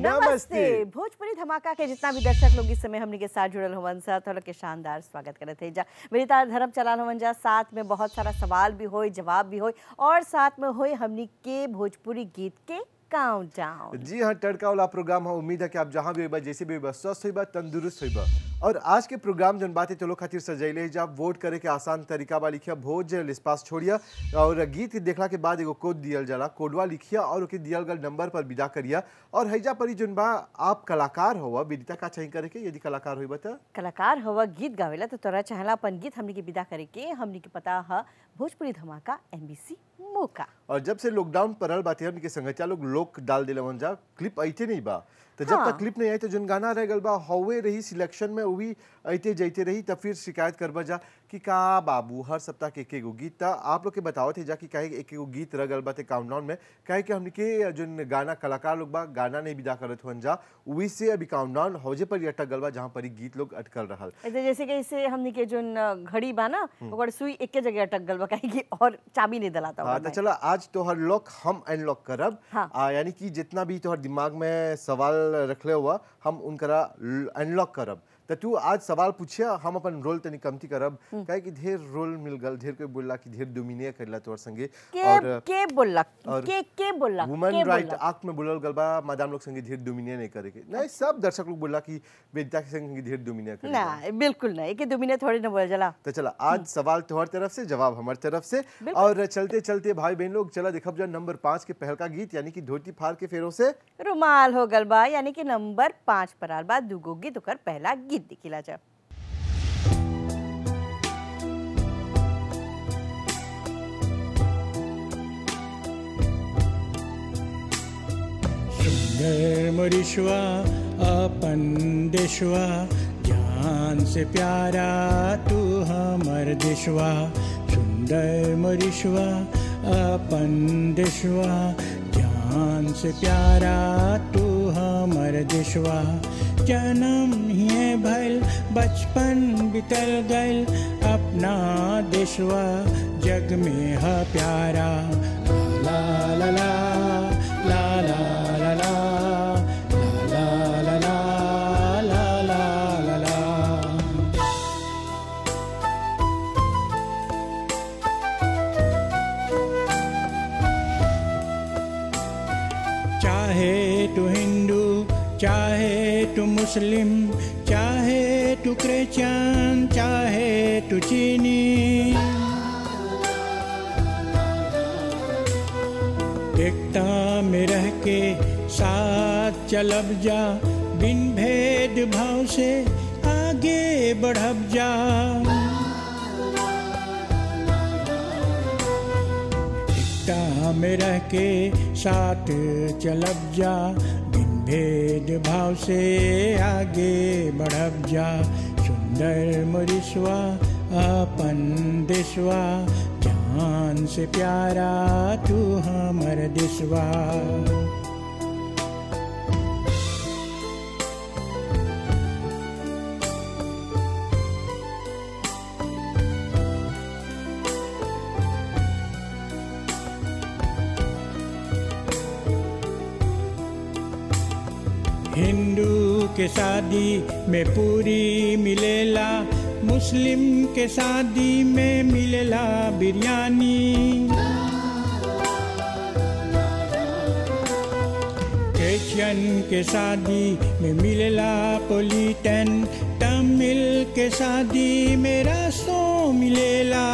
नमस्ते। भोजपुरी धमाका के जितना भी दर्शक लोग इस समय हमनी के साथ जुड़ल होवन सा थोड़ा के शानदार स्वागत करत है जा मेरी तार धर्म चलाल होवन जा। साथ में बहुत सारा सवाल भी होई, जवाब भी होई और साथ में होई हमनी के भोजपुरी गीत के काउंटडाउन। जी हाँ, टड़का वाला प्रोग्राम है। उम्मीद है कि आप जहाँ भी होइबा, जैसे भी होइबा, स्वस्थ होइबा, तंदुरुस्त होइबा। और आज के प्रोग्राम जन बातें तो लोग खातिर सजैले जा वोट करे के आसान तरीका बा लिखिया भोज लिस्पास छोड़िया और गीत देखला के बाद एगो कोड दियल जाला, कोडवा लिखिया और ओके दियल गल नंबर पर विदा करिया। और हैजा परी जन बा आप कलाकार होवा, विदिता का चाहिए करे के? यदि कलाकार होइबा त कलाकार होवा, गीत गावेला तो तोरा चाहला अपन गीत हमनी के विदा करे के। हमनी के पता है भोजपुरी धमाका एमबीसी मौका। और जब से लॉकडाउन पड़ल बाते हमनी के संगतिया लोग डाल दिलवन जा, क्लिप आइते नहीं बा। तो जब तक क्लिप नहीं आई तो जन गाना रह गल बा हवे रही सिलेक्शन में वही आते जाते रही, तब फिर शिकायत करबा जा कि का बाबू हर सप्ताह के एक गीत था आप लोग के बताओ थे जा कि काहे एक गीत रह गल बाते काउंटडाउन में। काहे कि हमनी के जन गाना कलाकार लोग बा गाना नहीं विदा करत हुन जा, वही से अभी काउंटडाउन हौजे पर अटक गल बा जहां पर गीत लोग अटकल रहल। जैसे कि इसे हमनी के जन घड़ी बा ना ओकर सुई एक जगह अटक गल बा काहे कि और चाबी नहीं दलाता। हां तो चला आज तोहर लॉक हम अनलॉक करब। यानी कि जितना भी तोहर दिमाग में सवाल रखले हुआ हम उनकरा अनलॉक करब। तो तू आज सवाल पूछिया, हम अपन रोल तनी कमती करब काहे कि ढेर रोल मिल गल, ढेर कोई बोलला कि ढेर डोमिनेट करला तोर संगे। और के बोलला के बोलला वुमन राइट एक्ट में बोलल गल बा मदाम लोग संगे ढेर डोमिनेट नहीं करे के। नहीं, सब दर्शक लोग बोलला कि वेदिता के संगे ढेर डोमिनेट करे ना, बिल्कुल नहीं कि डोमिनेट थोड़ी ना बोल जाला। तो चला आज सवाल तोहर तरफ से, जवाब हमार तरफ से। और चलते चलते भाई बहन लोग चला देखब जा नंबर 5 के पहल का गीत यानी कि धोती फाड़ के फेरों से रुमाल हो गल बा यानी कि नंबर 5 पर आल बा दुगो गीत ओकर पहला गीत दिखिला जा। सुंदर मोरिशवा अपन देशवा, जान से प्यारा तू हमर देशवा। सुंदर मोरिशवा अपन देशवा, जान से प्यारा तू हमर देशवा। जन्म ही भइल बचपन बितल गइल, अपना देशवा जग में है प्यारा। ला ला ला ला ला ला ला ला ला ला ला ला। चाहे तू हिंदू, चाहे तू मुस्लिम, चाहे तू क्रिश्चियन, चाहे तू चीनी, एकता में रह के साथ चलब जा, बिन भेद भाव से आगे बढ़ब जा। एकता में रह के साथ चलब जा, बिन भेद भाव से आगे बढ़ब जा। सुंदर मोरिशवा अपन देशवा, जान से प्यारा तू हमर देशवा। हिंदू के शादी में पूरी मिलेला, मुस्लिम के शादी में मिलेला बिरयानी। क्रिश्चियन के शादी में मिलेला पोलिटन, तमिल के शादी में रसो मिलेला।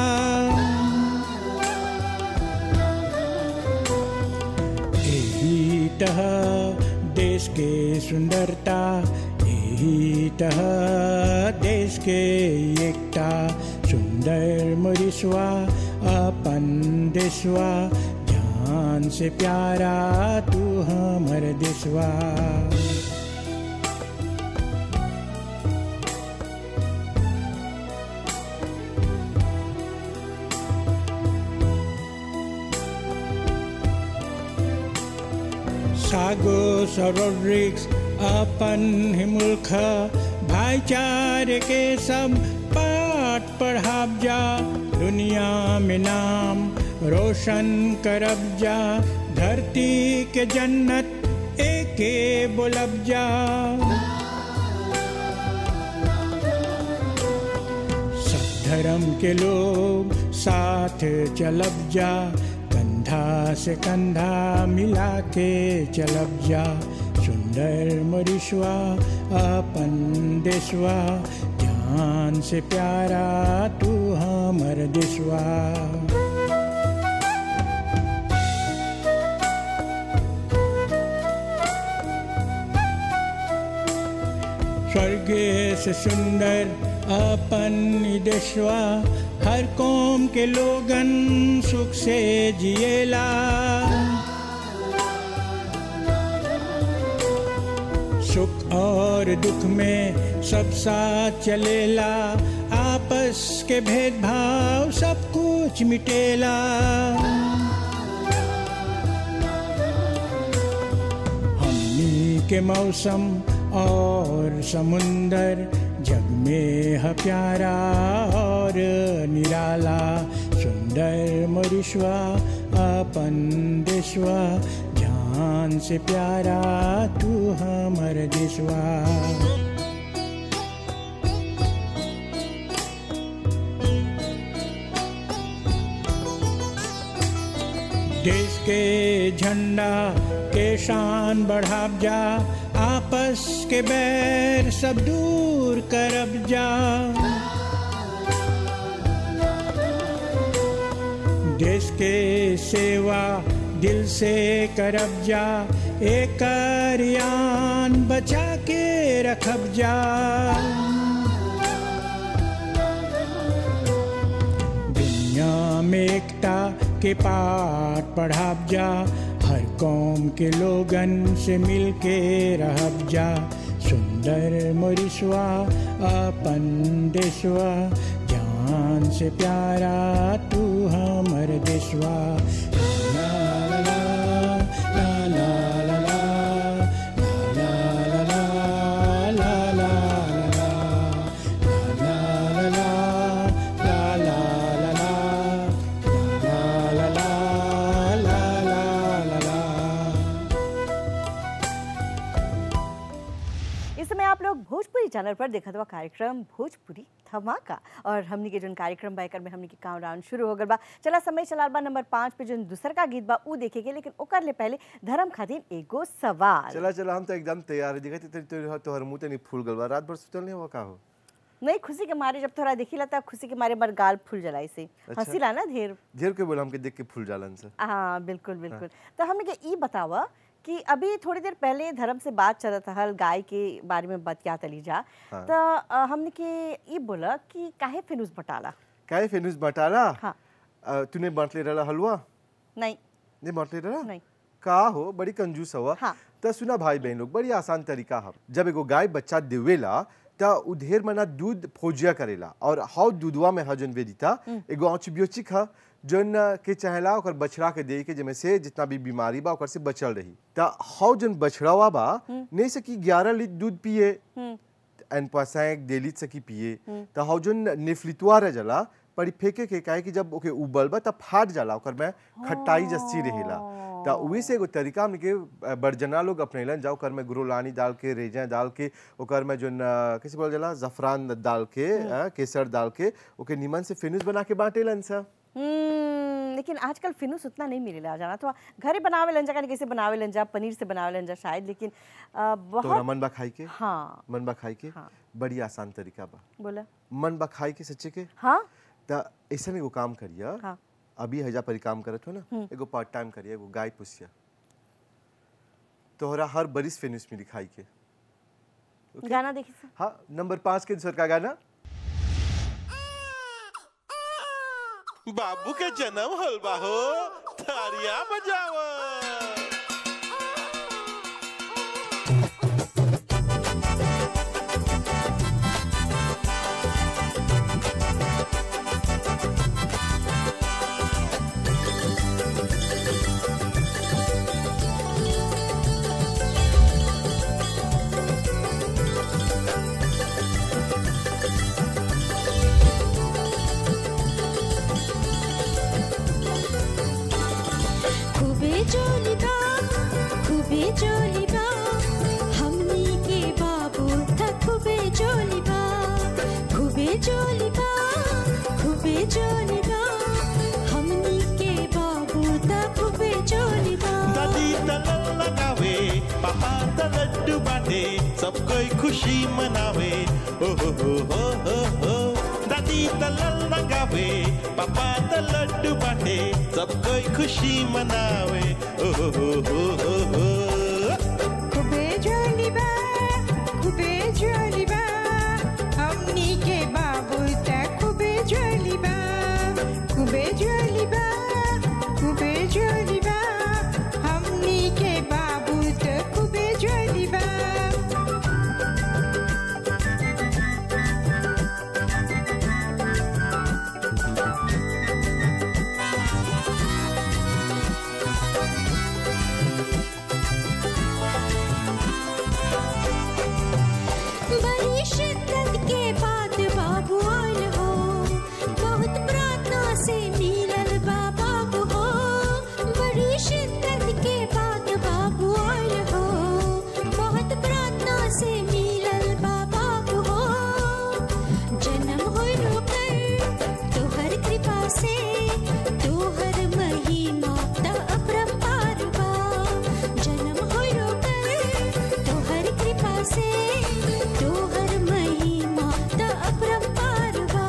यही तरह देश के सुंदरता, यही तरह देश के एकता। सुंदर मोरिशवा अपन देशवा, जान से प्यारा तू हमर देशवा। सागो सरोड्रिक्स अपन ही मुल्क, भाईचारे के सब पाठ पढ़ाब जा। दुनिया में नाम रोशन करब जा, धरती के जन्नत एक के बोलब जा। सब धर्म के लोग साथ चलब जा, कंधा से कंधा मिला के चलब जा। सुंदर मोरिशवा अपन देशवा, जान से प्यारा तू हमर देशवा। स्वर्गे से सुंदर अपन देशवा, हर कौम के लोगन सुख से जिएला। सुख और दुख में सब साथ चलेला, आपस के भेदभाव सब कुछ मिटेला। हमनी के मौसम और समुंदर, जग में है प्यारा और निराला। सुंदर मोरिशवा अपन देशवा, जान से प्यारा तू हमर देशवा। देश के झंडा के शान बढ़ाब जा, आपस के बैर सब दूर करब जा। देश के सेवा दिल से करब जा, एक यान बचा के रखब जा। दुनिया में एकता के पाठ पढ़ाब जा, हर कौम के लोगन से मिल के रहब जा। सुंदर मोरिशवा अपन देशवा, जान से प्यारा तू हमर देशवा। ला ला ला ला ला ला ला ला ला ला आप लोग भोजपुरी चैनल पर देखत हुआ कार्यक्रम भोजपुरी धमाका और हमनी के जोन कार्यक्रम बायकर में हमनी के काउंटडाउन शुरू हो गल बा। चला समय चलाल बा नंबर 5 पे जोन दूसर का गीत बा ऊ देखेगे, लेकिन ओकर ले पहले धर्म खातिर एगो सवाल। चला चला हम तो एकदम तैयार है। दिखत तोहर मुंह तनी फूल गल बा, रात भर सुतल नहीं हुआ का हो? नहीं, खुशी के मारे जब थोड़ा देखिला तब खुशी के मारे मर गाल फूल जलाई से हंसीला ना ढेर ढेर के बोला हमके देख के फूल जालन से। हाँ बिल्कुल बिल्कुल। तो हमने के ई बतावा कि अभी थोड़ी देर पहले धर्म से बात चलत हल गाय के बारे में बतिया तली जा। हाँ। तो हमने के ई बोला कि काहे फेनुस बटाला। काहे फेनुस बटाला? हाँ। तूने बांटले रहला हलवा? नहीं बांटले रहला? नहीं। का हो, बड़ी कंजूस हुआ। हाँ। तो सुना भाई बहन लोग, बड़ी आसान तरीका है। जब एगो गाय बच्चा देवेला त उ ढेर मना दूध फोजिया करेला, और हाउ दूधवा में हजन वेदिता एगो एंटीबायोटिक है जन के चाहेला ओकर बछड़ा के दे के, जेमे से जितना भी बीमारी बा ओकर से बचल रही। त हाउ जन बछड़ावा बा नहीं सकी 11 लीटर दूध पिए, एन पासाक डेली सकी पिए। त हाउ जन निफलितवा रह जाला पड़ी फेंके के, काहे कि जब ओके उबल बा त फाट जाला, ओकर में खट्टाई जस्सी रहेला। त उही से एगो तरीका हमने के बड़जना लोग अपनेलन जाओ, ओकर में गुरोलानी डाल के, रेजा डाल के, ओकर में जोन कैसे बोल जाला जफरान डाल के, केसर डाल के ओके नीमन से फेनुस बना के बांटेलन सा। लेकिन आजकल फेनुस उतना नहीं मिलेला जाना, तो घरे बनावे लंजा का कैसे बनावे लंजा, पनीर से बनावे लंजा शायद, लेकिन बहुत मन बा खाई के। हाँ मन बा खाई के। हाँ। बड़ी आसान तरीका बा। बोला मन बा खाई के सच्चे के। हाँ। त ऐसा एगो काम करिया। हाँ। अभी हजा पर काम करत हो ना, एगो पार्ट टाइम करिया, एगो गाय पुसिया, तोहरा हर बरिस फेनुस मिली खाई के। गाना देखी से? हाँ, नंबर 5 के दूसर का गाना। बाबू के जन्म होल बा हो, तारिया बजावा। खूबे जोलिबा जोलिबा हमनी के बाबू त खूबे जोलिबा दादी तलल लगावे पापा त लड्डू बाटे सब कोई खुशी मनावे ओ हो दादी तलल लगावे पापा त लड्डू बाटे सब कोई खुशी मनावे ओ हो खूबे जोलिबा हमनी के बाबू त खूबे जोलिबा खूबे जोलिबा हमनी के बाबू त खूबे जोलिबा बड़ी शिद्दत के बाद बाबू आयल हो बहुत प्रार्थना से मिलल बा बाबू हो बड़ी शिद्दत के बाद बाबू आयल हो बहुत प्रार्थना से मिलल बा बाबू हो जन्म होइलो कर तोहर कृपा से तोहर महिमा त अपरंपार बा जन्म होइलो कर तोहर कृपा से तोहर महिमा त अपरंपार बा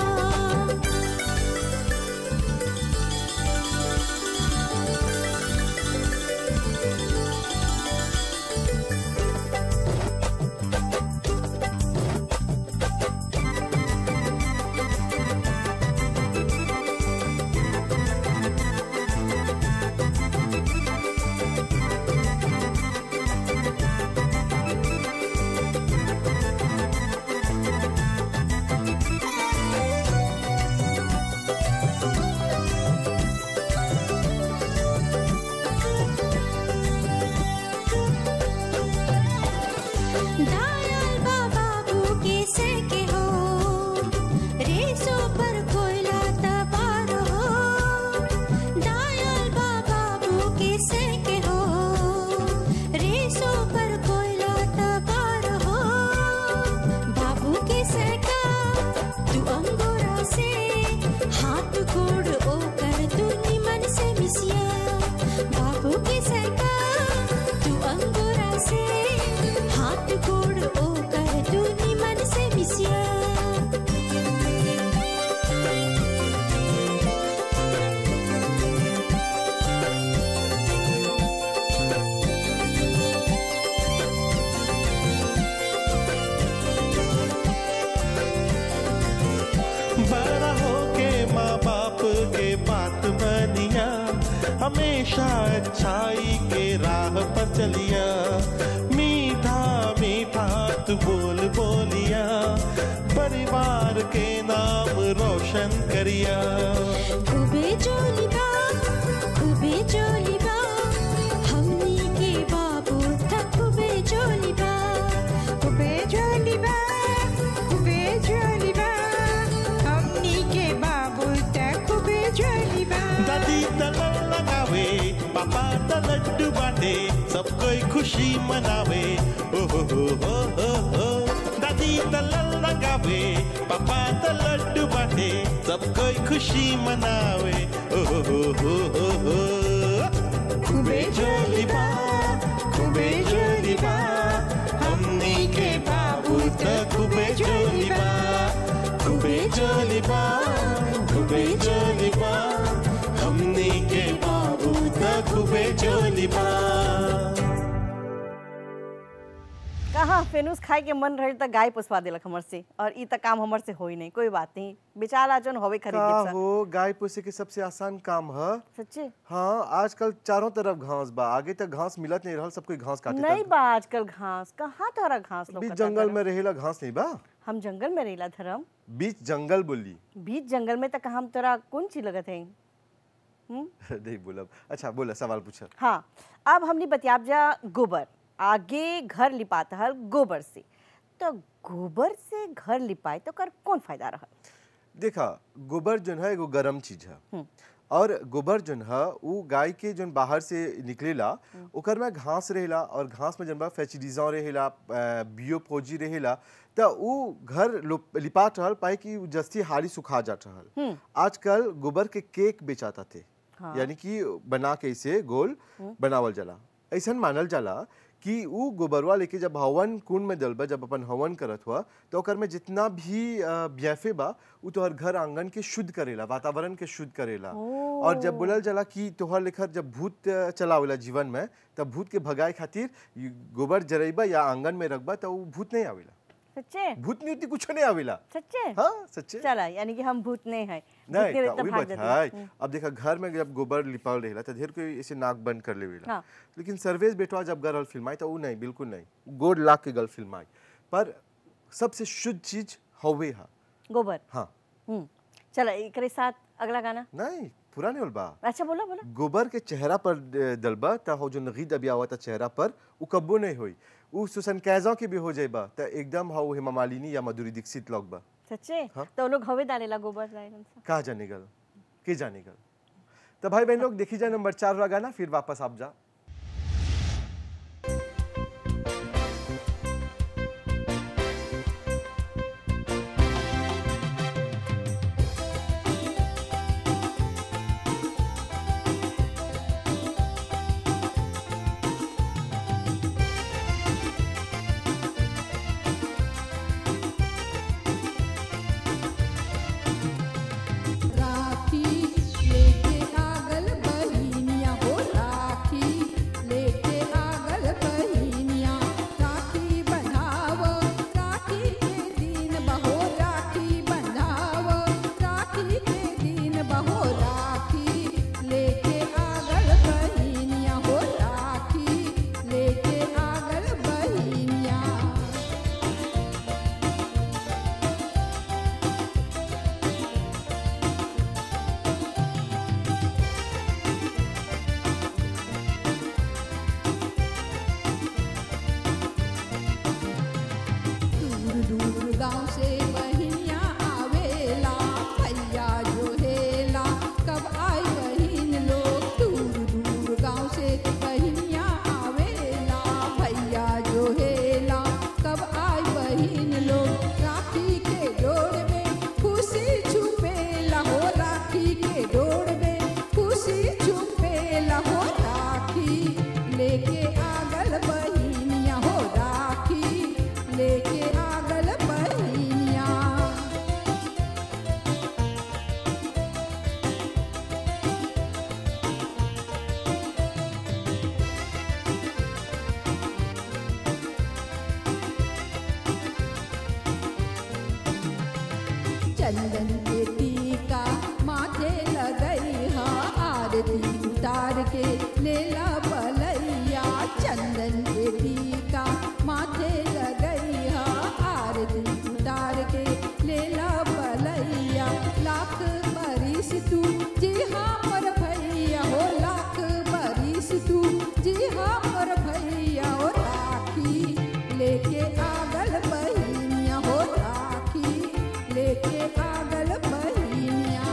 दायाल बाबू के से के हो रेसो पर कोयला तबार हो दायाल बाबू के से के हो रेसो पर कोयला तबार हो बाबू के से का तू अंगोरा से हाथ गोड़ ओकर तू निमन से मिसिया बाबू के से का तू अंगोरा से हाथ गोड़ ओकर तू निमन से मिसिया बड़ा होके माँ बाप के बात बनिया हमेशा अच्छाई के राह पर चलिया मीठा मीठा तू बोलिया परिवार के नाम रोशन करिया खूबे जोलिबा हमनी के बाबू त खूबे जोलिबा हमनी के बाबू त खूबे जोलिबा दादी तलल लगावे पापा त लड्डू बाटे सब कोई खुशी मनावे ओ हो दादी तलल लगावे पापा त लड्डू बाटे सब कोई खुशी मनावे ओ हो खूबे जोलिबा हमनी के बाबू त खूबे जोलिबा हमनी के बाबू त खूबे जोलिबा कहाँ फेनुस खाए के मन रहे त गाय पोसवा देलक हमर से और ई त काम हमर से होई नहीं कोई बात नहीं बेचारा जन होवे का खरीद हो गाय पोसे के सबसे आसान काम है सच्चे हाँ आजकल चारों तरफ घास बा आगे तक घास मिलत नहीं रहल सब कोई घास काटे नहीं बा आजकल घास कहाँ तोरा घास लोग बीच जंगल में रहेला घास नहीं बा हम जंगल में रहेला धर्म बीच जंगल बोली बीच जंगल में तक हम तोरा कौन चीज लगत है नहीं बोलब अच्छा बोला सवाल पूछा हाँ अब हमने बतियाब जा गोबर आगे घर लिपाता हल गोबर से तो गोबर से घर लिपाए तो कर कौन फायदा रहा देखा गोबर जो है एगो गरम चीज है और गोबर जो है वो गाय के जो बाहर से निकलेला ओकर में घास रहेला और घास में जन फैचिडिजा रहेला बियो फौजी रहेला तो ऊ घर लिपात रहल पाए कि ऊ जस्ती हाली सुखा जात रहल। आजकल गोबर के केक बेचाता थे, यानी कि बना के इसे गोल बनावल जाला। ऐसा मानल जाला कि ऊ गोबरवा लेके जब हवन कुंड में डलबा, जब अपन हवन करत हुआ तो ओकर में जितना भी ब्याफे बा ऊ तोहर घर आंगन के शुद्ध करेला, वातावरण के शुद्ध करेला। और जब बोलल जाला कि तोहर लेखर जब भूत चलावेला जीवन में, तब भूत के भगाए खातिर गोबर जरैबा या आंगन में रखबा तो ऊ भूत नहीं आवेला। सच्चे? भूत नहीं कुछ नहीं आवेला। सच्चे? हाँ सच्चे। चला, यानी कि हम भूत नहीं है। नहीं वही बात है। अब देखा घर में जब गोबर लिपाल रहेला तो ढेर कोई इसे नाक बंद कर लेवेला। हाँ। लेकिन सर्वेश बेटवा जब गल फिल्माई तो ऊ नहीं, बिल्कुल नहीं, गोड़ लाख के गल फिल्माई। पर सबसे शुद्ध चीज हवे हा गोबर। हाँ। चला, एकरे साथ अगला गाना। नहीं पूरा नहीं बोलबा। अच्छा बोला बोला। गोबर के चेहरा पर दलबा तो हो जो नगीद अभी आवा था चेहरा पर ऊ कब्बो नहीं होई। ऊ सुसन कैजा के भी हो जाएबा तो एकदम हो हेमा मालिनी या माधुरी दीक्षित लगबा। सच्चे? हाँ। तो लोग हवे डालेला गोबर डालेला। कहा जाने गल के जाने गल। तो भाई बहन लोग देखी जाए नंबर 4 वाला गाना, फिर वापस आप जा। राखी लेके आगल बहिनिया हो, राखी लेके आगल बहिनिया। राखी बंधाव राखी के दिन बहो, राखी बंधाव राखी के दिन बहो। राखी लेके आगल बहिनिया हो, राखी लेके आगल बहिनिया। दूर दूर गाँव से बहिनिया आवेला, भैया जो हेला कब आई बहिन लोग। दूर दूर गाँव से बहिनिया आवेला, भैया जो हेला कब आई बहिन लोग। राखी के डोर में खुशी छुपेला हो, राखी के डोर में खुशी छुपेला हो। राखी लेके आगल बहिनिया हो, राखी लेके आगल बहिनिया। चंदन के टीका माथे लगई हा, आरती उतार के लेला बलैया। चंदन के टीका माथे लगई हा, आरती उतार के लेला बलैया। लाख बरिस तू जी हाँ मोर भैया हो, लाख बरिस तू जी हाँ मोर भैया हो। राखी लेके आगल बहिनिया हो, राखी लेके आगल बहिनिया।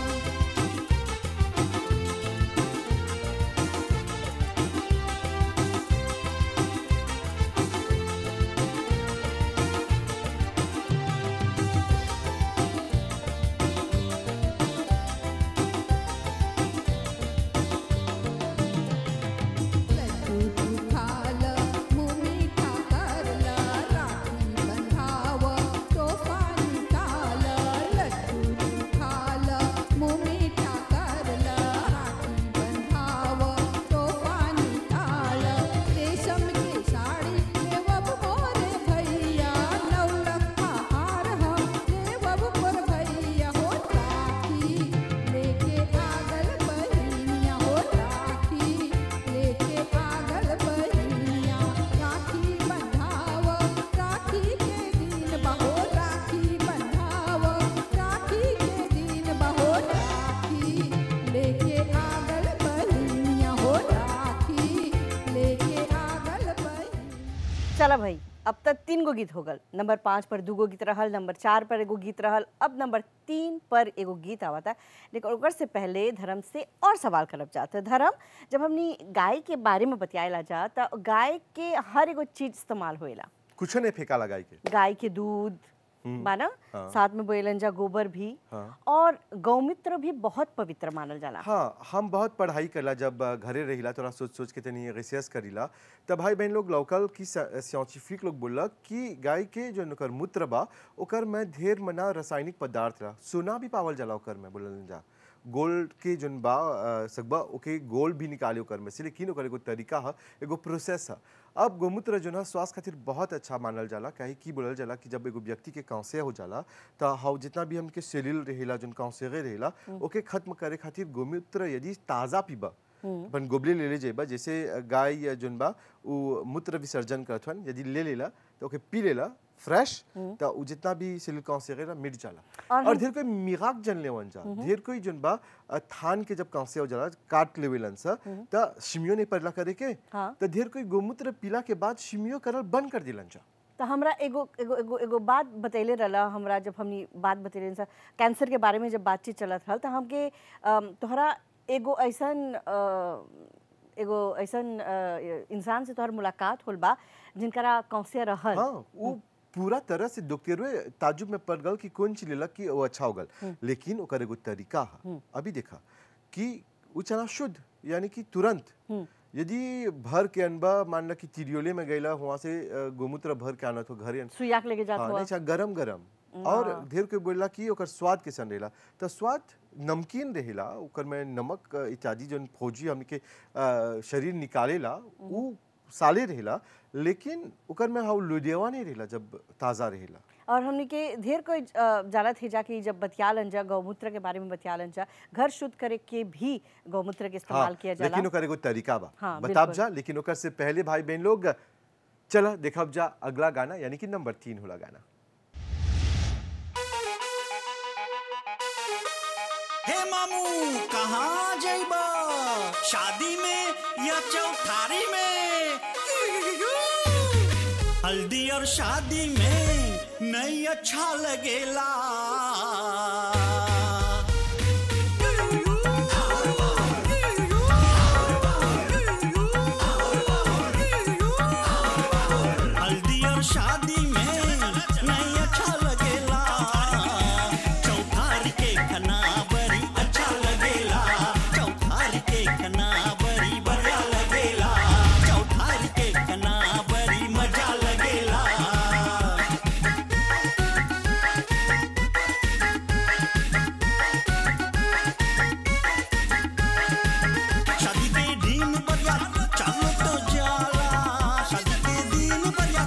लड्डू तू खाल मुँह मीठा करला, राखी बंधाव तोहफा निकाल। लड्डू तू खाल मुँह मीठा करला, राखी बंधाव तोहफा निकाल। रेशम के साड़ी लेवब मोरे भैया, नौलखा हार हम लेवब मोर भैया हो। राखी लेके आगल बहिनिया हो, राखी लेके आगल बहिनिया। राखी बंधाव राखी के दिन बहो, राखी बंधाव राखी के दिन बहो। राखी लेके आगल बहिनिया हो, राखी लेके आगल बहिनिया। चला भाई, अब तक 3 गो गीत हो गल। नंबर 5 पर 2 गो गीत रहल, नंबर 4 पर एगो गीत रहल, अब नंबर 3 पर एगो गीत आवता। लेकिन ओकर से पहले धर्म से और सवाल करब जाता। धर्म, जब हमनी गाय के बारे में बतियाला जा तो गाय के हर एगो चीज इस्तेमाल होएला। कुछ नहीं फेंका लगाई के। गाय के दूध माना, हाँ। साथ में बोलन जा गोबर भी, हाँ। और गौमूत्र भी बहुत पवित्र मानल जाला। हाँ, हम बहुत पढ़ाई करला, जब घरे रहिला थोड़ा सोच सोच के तनी रिसर्च करीला, तब भाई बहन लोग लोकल की साइंटिफिक लोग बोला कि गाय के जो ओकर मूत्र बा ओकर में ढेर मना रासायनिक पदार्थ रहा, सोना भी पावल जाला ओकर में, बोलल जा गोल्ड के जोन बा सकबा ओके गोल्ड भी निकाले ओकर में से, लेकिन ओकर एगो तरीका है, एगो प्रोसेस है। अब गोमूत्र जो है स्वास्थ्य खातिर बहुत अच्छा मानल जाला, काहे कि बोलल जाला कि जब एगो व्यक्ति के कांसे हो जाला तो हाउ जितना भी हमके सेलिल रहेला जोन कांसे रहेला ओके खत्म करे खातिर गोमूत्र यदि ताज़ा पीबा, अपन गोबले ले ले जेबा, जैसे गाय जोन बा उ मूत्र विसर्जन करत हन, यदि ले लेला तो ओके पी लेला फ्रेश, तो उ जितना भी सेलिल कांसे रहेला मिट जाला। और ढेर कोई मिगाक जन लेवन जा, ढेर कोई जोन बा थान के जब कांसे हो जाला काट लेवेलन सा त शिमियो नहीं पड़ला करे के, तो ढेर कोई गोमूत्र पीला के बाद शिमियो करल बंद कर दिलन जा। तो हमरा एगो एगो एगो एगो बात बतैले रहला, हमरा जब हमनी बात बतैले सा कैंसर के बारे में जब बातचीत चलत रहल, तो हमके तोहरा एगो ऐसन इंसान से तोहर मुलाकात होल बा जिनकरा कैंसर रहल। हाँ, वो पूरा तरह से डॉक्टर ताजुब में पड़ गल कि कौन चीज लेला कि वो अच्छा हो गल, लेकिन ओकर एगो तरीका है। अभी देखा कि वो चना शुद्ध यानी कि तुरंत, यदि भर के अनबा मान ला कि तिरियोले में गईला वहाँ से गोमूत्र भर के आना तो घरे सुइया के लेके जात हुआ, अच्छा गरम गरम, और ढेर के बोला कि ओकर स्वाद कैसन रहेला, तो स्वाद नमकीन रहेला, ओकर में नमक इत्यादि जो फौजी हमने के शरीर निकालेला वो साले रहेला, लेकिन ओकर में हाउ लुधियावा नहीं रहेला जब ताज़ा रहेला। और हमने के ढेर कोई जानत है जा कि जब बतियालन जा गौमूत्र के बारे में बतियालन जा, घर शुद्ध करे के भी गौमूत्र के इस्तेमाल किया जाला, लेकिन ओकर एगो तरीका बा, हाँ, बताब जा। लेकिन ओकर से पहले भाई बहन लोग चला देखब जा अगला गाना, यानी कि नंबर 3 होला गाना। हे मामू कहाँ जाइबा, शादी में या चौथारी में? हल्दी और शादी में नहीं अच्छा लगेला, हल्दी और शादी में नहीं अच्छा लगेला, चौथारी के खाना बड़ी अच्छा लगेला, चौथारी के खाना बड़ी बढ़िया लगेला, चौथारी के खाना बड़ी मजा लगेला। शादी के दिन बढ़िया चलो तो जाला, शादी के दिन बढ़िया,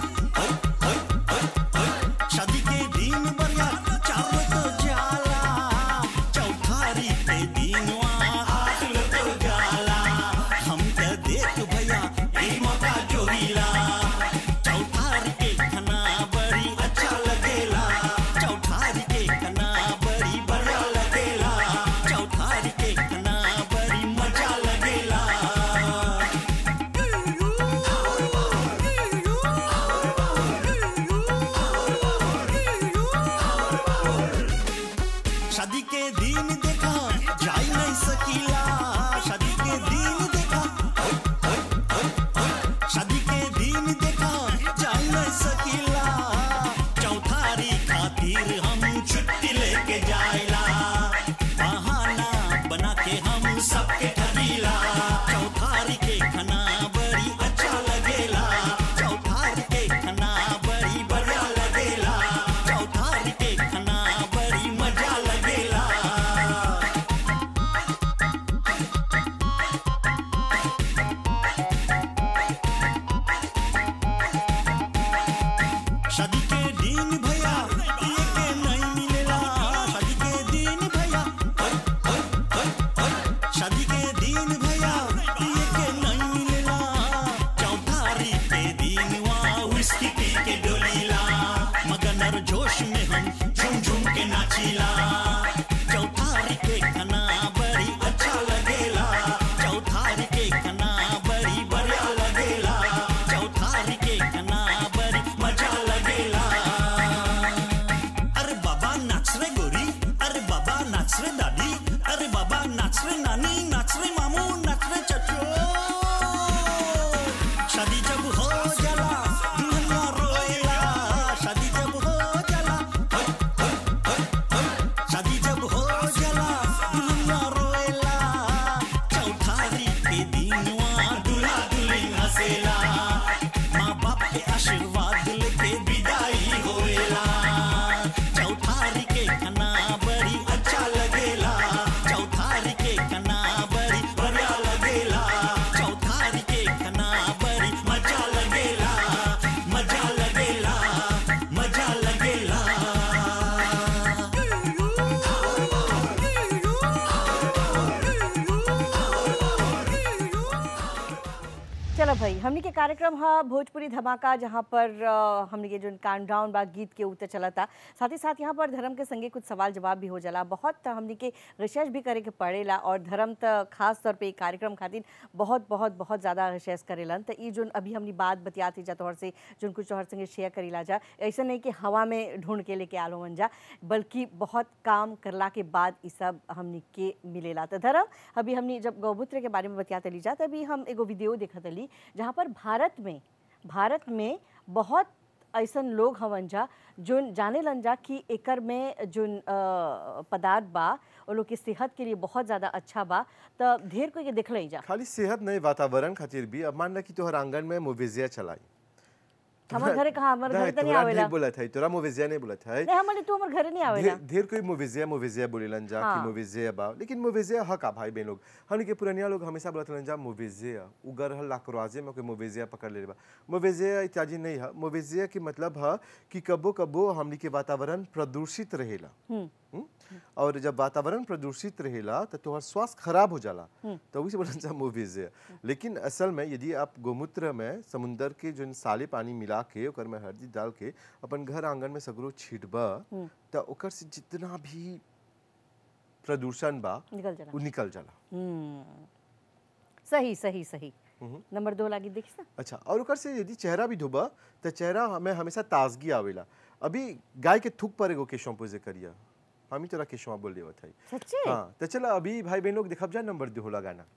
शादी के दिन बढ़िया चलो तो जाला, चौथारी के दिन आगल तो जाला, हम क्या देख भैया ई मौका जोरीला, चौथारी के खाना बड़ी अच्छा लगेला, चौथारी के खाना बड़ी बढ़िया लगेला, चौथारी के खाना बड़ी मजा लगेला। शादी के दिन देखा जाई नहीं सकीला, शादी के दिन देखा, शादी के दिन देखा जाई नहीं सकीला, चौथारी खातिर हम छुट्टी लेके जाइला, बहाना बना के हम सबके ठगीला, चौथारी के खाना बड़ी अच्छा लगेला, चौथारी के खाना बड़ी बढ़िया लगेला, चौथारी के खाना बड़ी मजा लगेला। शादी के दिन भैया ये के नहीं मिलेला, शादी के दिन भैया, शादी के दिन भैया ये के नहीं मिलेला, चौथारी के दिन वहाँ विस्की पी के डोलीला, मगन और जोश में हम झूम झूम के नाचीला, चौथारी के खाना बड़ी अच्छा लगेला, चौथारी के खाना बड़ी बढ़िया लगेला, चौथारी के खाना बड़ी मजा लगेला। अरे बाबा नाच रे गोरी, अरे बाबा नाच रे दादी, अरे बाबा नाच रे नानी, नाच रे मामू, चलो भाई, हमनी के कार्यक्रम है भोजपुरी धमाका, जहाँ पर हमनी के जो काउंटडाउन बा गीत के ऊपर चला था। साथ ही साथ यहाँ पर धर्म के संगे कुछ सवाल जवाब भी हो जाला। बहुत हमनी के रिसर्च भी करे के पड़ेला और धर्म त खास तौर पे ई कार्यक्रम खातिर बहुत बहुत बहुत ज़्यादा रिसर्च करेलन। तो ई जो अभी हमनी बात बतियाती जा तोहर से जो कुछ तोहर संगे शेयर करीला जा, ऐसा नहीं कि हवा में ढूंढ के लेके आलो मन जा, बल्कि बहुत काम करला के बाद ई सब हमनी के मिलेला। तो धर्म, अभी हमनी जब गौमूत्र के बारे में बतियाते ली जा, तभी हम एगो वीडियो देखत ली जहाँ पर भारत में बहुत ऐसन लोग हवन जा जोन जाने लन जा कि एकर में जोन पदार्थ बा वो लोग की सेहत के लिए बहुत ज़्यादा अच्छा बा। तो ढेर कोई के देख ले जा, खाली सेहत नहीं, वातावरण खातिर भी। अब मान ला कि तोहर आंगन में मुविजिया चलाई, हमारे घरे कहाँ, हमारे घर तो नहीं तोरा आवेला। नहीं बोला था, तोरा मुविजिया नहीं बोला था। नहीं, हमारे तू हमारे घरे नहीं आवेला। ढेर कोई मुविजिया बोलेलन जा कि मुविजिया बा, लेकिन मुविजिया ह का भाई बहन लोग, हमनी के पुरानिया लोग हमेशा बोलतलन जा मुविजिया उगर हल लाकराजे में कोई मुविजिया पकड़ ले बा। मुविजिया इत्यादि नहीं है। मुविजिया के मतलब है कि कबो कबो हमनी के वातावरण प्रदूषित रहेला, और जब वातावरण प्रदूषित रहेला तो तोहर स्वास्थ्य खराब हो जाला, तो वही से बोलन जा मुविजिया। लेकिन असल में यदि आप गोमूत्र में समुंदर के जो साले पानी मिला के ओकर में हल्दी डाल के अपन घर आंगन में सगरो छिटबा, तो ओकर से जितना भी प्रदूषण बा वो निकल जाला। सही सही सही। नंबर 2 लागी देखी सा। अच्छा, और ओकर से यदि चेहरा भी धोबा तो चेहरा हमें हमेशा ताजगी आवेला। अभी गाय के थूक पर एगो केशों पूजे करिया, हम ही तोरा केशों बोल देवत है। सच्चे? हाँ, तो चला अभी भाई बहन लोग देखब जा नंबर 2 होला गाना।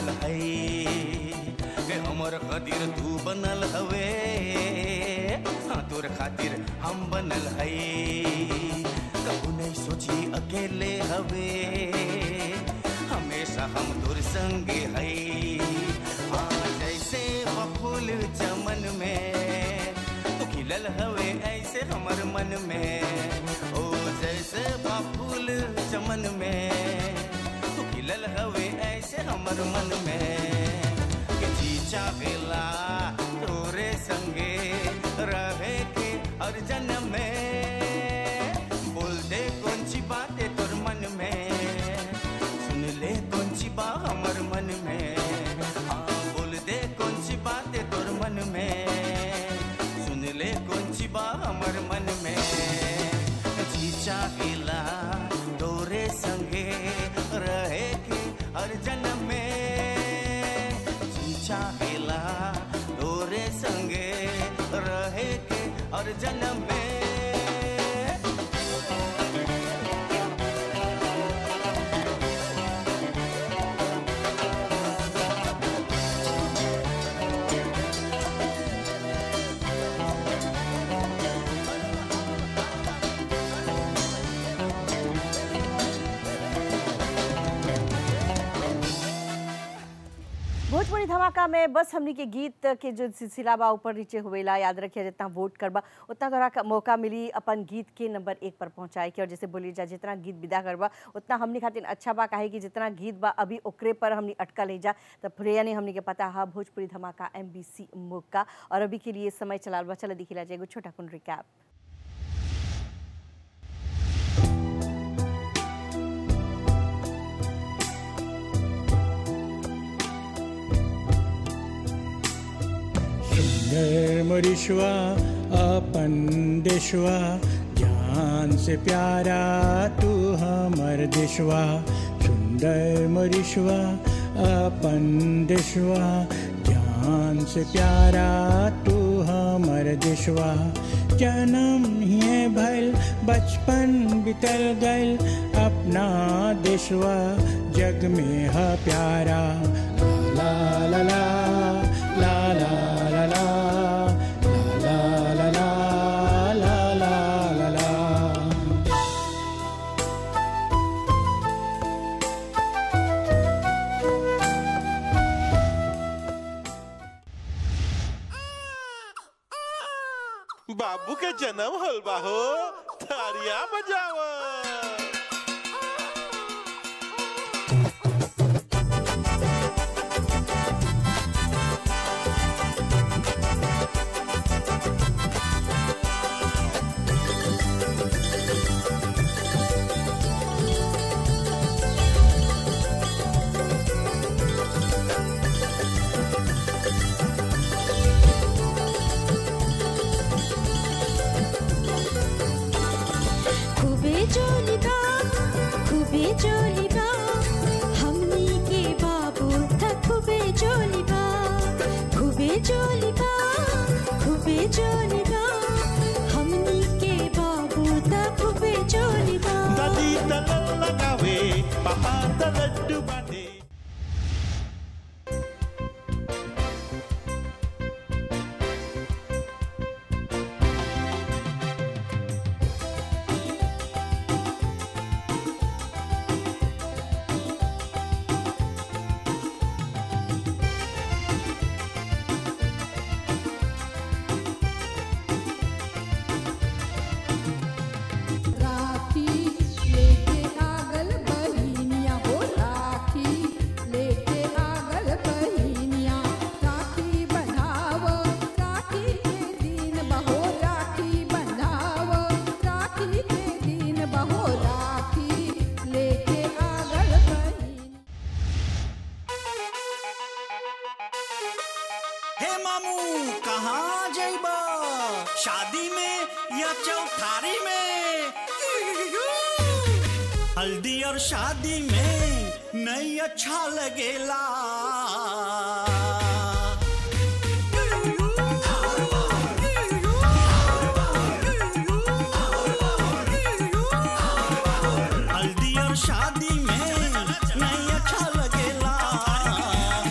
बनल है के हमर खातिर तू बनल हवे हाँ तोर खातिर हम बनल है कबू नहीं सोची अकेले हवे हमेशा हम तोर संगे है जैसे फूल चमन में तू खिलल हवे ऐसे हमर मन में ओ जैसे फूल चमन में तू खिलल हवे ऐसे हमर मन में कि जी चाहेला तोरे संगे रहे के हर जन्म में बोल दे कौन सी बातें तोर मन में सुन ले कौन सी बात हमर मन में बोल दे कौन सी बातें तोर मन में सुन ले कौन सी बात हमर मन में जी चाहेला तोरे संगे रहे के हर जन्म में जी चाहेला तोरे संगे रहे के हर जन्म में भोजपुरी धमाका में बस हमनी के गीत के जो सिलसिला बा ऊपर नीचे हुएला याद रखिए जितना वोट करबा उतना तोरा मौका मिली अपन गीत के नंबर 1 पर पहुंचाए के और जैसे बोली जा जितना गीत विदा करबा उतना हमनी खातिर अच्छा बा काहे कि जितना गीत बा अभी ओकरे पर हमनी अटका ले जा तो फिर यानी हमनी के पता है भोजपुरी धमाका MBC मौका और अभी के लिए समय चलाल बा चला दिखिला जाएगा छोटा कुन रिकैप। सुंदर मोरिशवा अपन देशवा जान से प्यारा तू हमर देशवा सुंदर मोरिशवा अपन देशवा जान से प्यारा तू हमर देशवा जन्म ही भइल बचपन बितल गइल अपना देशवा जग में है प्यारा ला ला ला ला ला ला ला ला ला ला ला ला ला। बाबू के जन्म होल बा हो तारिया बजावा खूबे जोलिबा हमनी के बाबू था खूबे जोलिबा खूबे जोलिबा खूबे जोलिबा हमनी के बाबू था खूबे जोलिबा दादी तलल लगावे पापा तलड्डू बाटे राखी लेके आगल बहिनिया हो राखी लेके आगल बहिनिया राखी बंधाव राखी के दिन बहो राखी बंधाव राखी के दिन बहो राखी लेके आगल बहिनिया। हे मामू कहाँ जाइबा शादी में या चौथारी में हल्दी और शादी में नहीं अच्छा लगेला हल्दी और शादी में नहीं अच्छा लगेला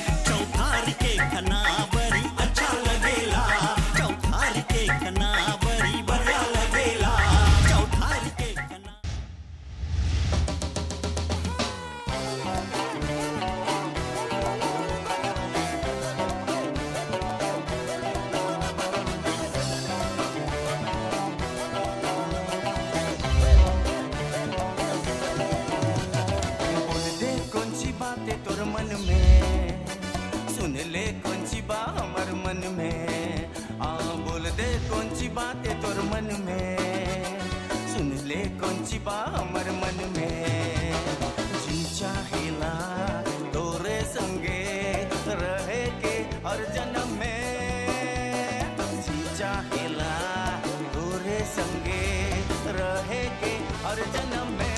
सुन ले कौन सी बा हमर मन में आ बोल दे कौन सी बात है तोर मन में सुन ले कौन सी बा हमर मन में जी चाहेला तोरे संगे रहे के हर जन्म में जी चाहेला तोरे संगे रहे के हर जन्म में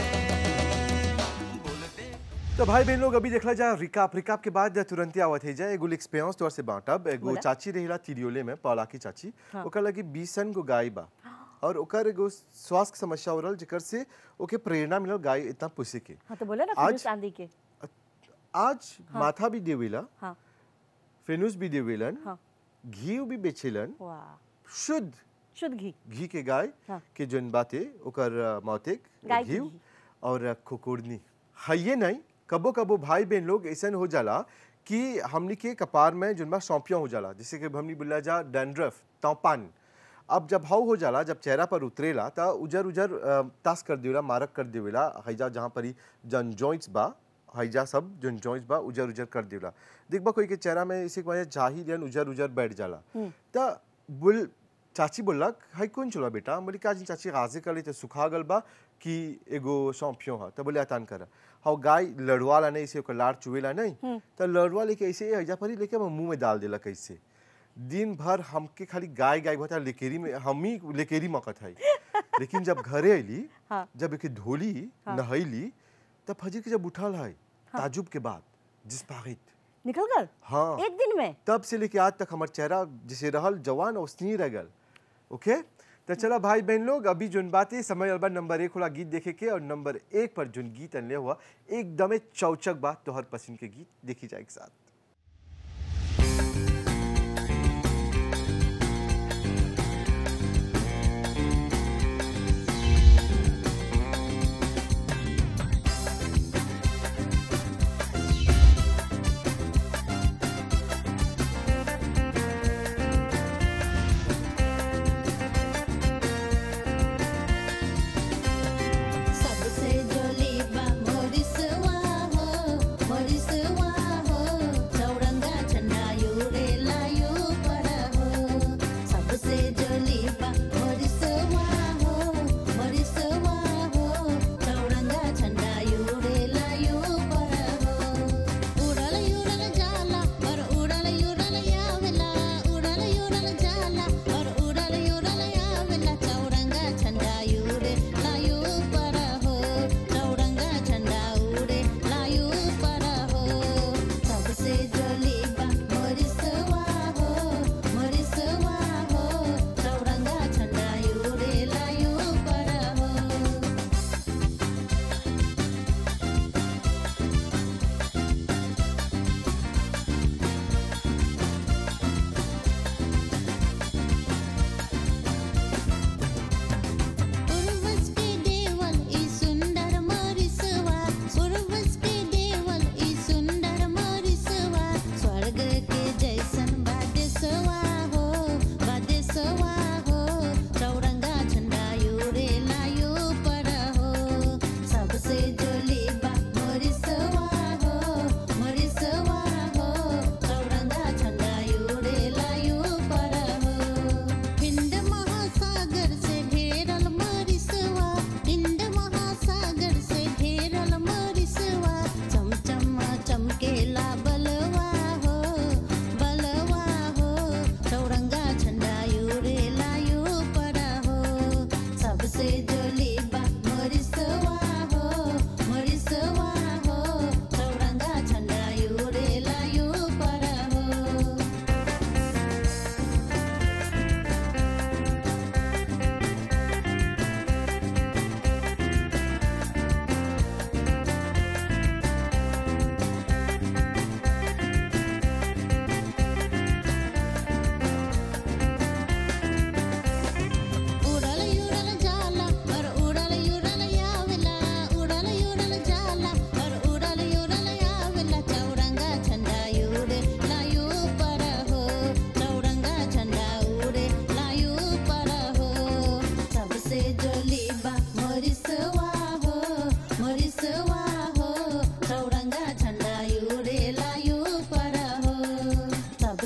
तो भाई बहन लोग अभी देखला जाए रिकाप के बाद तुरंत आवत है जाए एगो एक्सपीरियंस तौर से बांटब एगो बोला। चाची रहेला तिरियोले में पौला की चाची हाँ। ओकर लगी 20 को गाय बा और ओकर एगो स्वास्थ्य समस्या हो रहल जेकर से ओके प्रेरणा मिलल गाय इतना पोसे के हाँ तो बोले ना आज- फिनुस आंधी के आज माथा भी देवेला हाँ फेनुस भी देवेलन हाँ घी भी बेचेलन वाह शुद्ध घी घी के गाय हाँ। के जन बाते ओकर मौतेक गाय के घी घी। और खुकुरनी हइये नहीं कबो कबो भाई बहन लोग ऐसन हो जाला कि हमनी के कपार में जन बा सौंपिया हो जाला जैसे कि हमनी बोला जा डैंड्रफ तौपान अब जब हाउ हो जाला जब चेहरा पर उतरेला त उजर उजर तास कर देवेला मारक कर देवेला हईजा जहाँ पर ही जन जॉइंट्स बा हईजा सब जन जॉइंट्स बा उजर उजर कर देवेला देखबा कोई के चेहरा में इसे वजह जाही जन उजर उजर बैठ जाला त बुल चाची बोलक हाई कौन चलो बेटा बोली का जी चाची गाजे कर ली तो सुखा गल बा कि एगो सौंपियो हा तो बोले आतान कर हाउ गाय लड़वाला नहीं इसे ओकर लाड़ चुवेला नहीं तो लड़वा लेके ऐसे हईजा पर ही लेके मुंह में डाल देला कैसे दिन भर हमके खाली गाय गाय होता लेकेरी में हम ही लेकेरी मकत है लेकिन जब घरे अली हाँ। जब एक धोली नहैली तब फजर के जब उठल है ताजुब के बाद जिस पागित निकल गल हाँ एक दिन में तब से लेके आज तक हमार चेहरा जैसे रहल जवान और स्नी रह गल ओके तो चला भाई बहन लोग अभी जोन बातें समय अलबा नंबर 1 होला गीत देखे के और नंबर 1 पर जोन गीत अनले हुआ एकदम चौचक बात तोहर पसंद के गीत देखी जाए एक साथ सबसे जोली बा मोरिसवा हो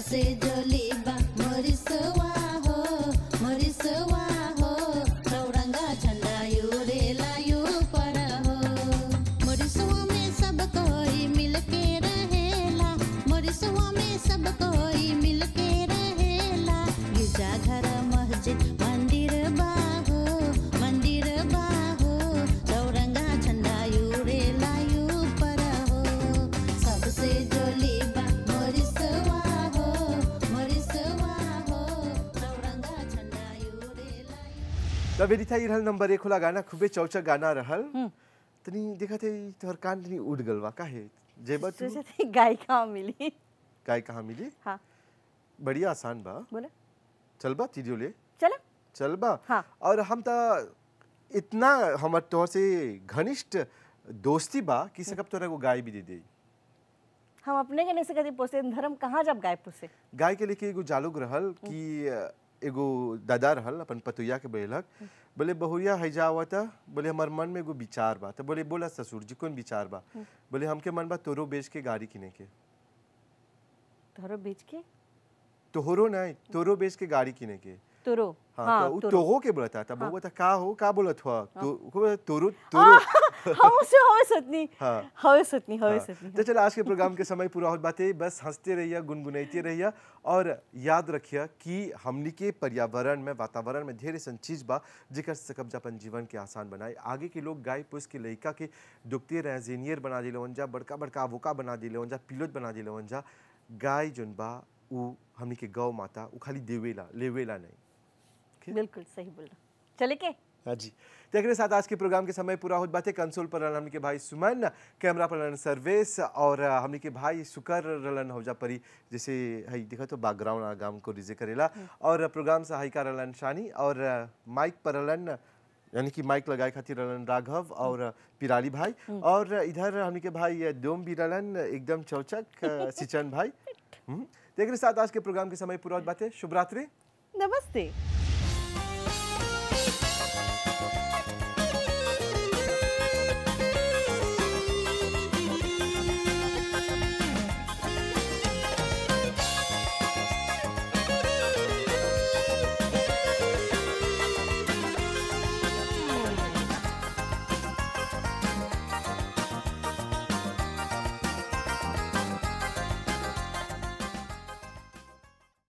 सबसे जोली बा मोरिसवा हो चौरंगा झंडा उड़ेला यू पर हो मोरिसवा में सब कोई मिलके रहेला मोरिसवा में सब कोई मिलके रहेला गिरजा घर मस्जिद मंदिर बाहो चौरंगा झंडा उड़ेला यू पर हो सबसे जोली बा मोरिसवा हो चौरंगा झंडा उड़ेला तब यदि था ये रहल नंबर 1 होला गाना खूबे चौचक गाना रहल तनी देखा थे तोहर कान तनी उड़ गल बा काहे जेबा तू सोचे थे गाय कहाँ मिली। गाय कहाँ मिली हाँ बढ़िया आसान बा बोले चल बा तीडियो ले चलो। चल बा हाँ। और हम तो इतना हमर तोहर से घनिष्ठ दोस्ती बा कि सकब तोरा को गाय भी दे दे। हम अपने के नहीं से कभी पोसे धर्म कहाँ जब गाय पोसे। गाय के लेके एगो जालूक रहल कि एगो दादा रहल अपन पतुया के बेलक बोले बहुरिया हैजा आवता बोले हमार मन में एगो विचार बा तो बोले बोला ससुर जी कौन विचार बा बोले हमके मन बा तोरो बेच के गाड़ी किने के तोहरो बेच के तोहरो नहीं तोरो बेच के गाड़ी किने के तोरो हाँ, तो तोरो। तोहो के बोलता था बहु बता का बोलत हुआ तोरो तोरो हम उसे हवे सतनी हाँ। हवे सतनी तो चलो आज के प्रोग्राम के समय पूरा होत बाते बस हंसते रहिए गुनगुनाते रहिए और याद रखिए कि हमनी के पर्यावरण में वातावरण में ढेर ऐसा चीज बा जेकर सकब जा अपन जीवन के आसान बनाए आगे के लोग गाय पोस के लइका के डॉक्टर इंजीनियर बना दिले जा बड़का बड़का अवोका बना दिले जा पिलोट बना दिले जा गाय जोन बा उ हमनी के गौ माता उ खाली देवेला लेवेला नहीं। बिल्कुल सही बोल रहा चले के हाँ जी तो एक साथ आज के प्रोग्राम के समय पूरा होत बातें कंसोल पर रहन हमनी के भाई सुमन कैमरा पर रहन सर्वेश और हमनी के भाई सुकर रहन हो जा परी जैसे हई देखा तो बैकग्राउंड आगाम को रिजे करेला और प्रोग्राम सहायिका रहन शानी और माइक पर रहन यानी कि माइक लगाए खातिर रहन राघव और पिराली भाई और इधर हमनी के भाई डोम भी रहन एकदम चौचक सिचन भाई। तो एक साथ आज के प्रोग्राम के समय पूरा होत बातें शुभ रात्रि नमस्ते।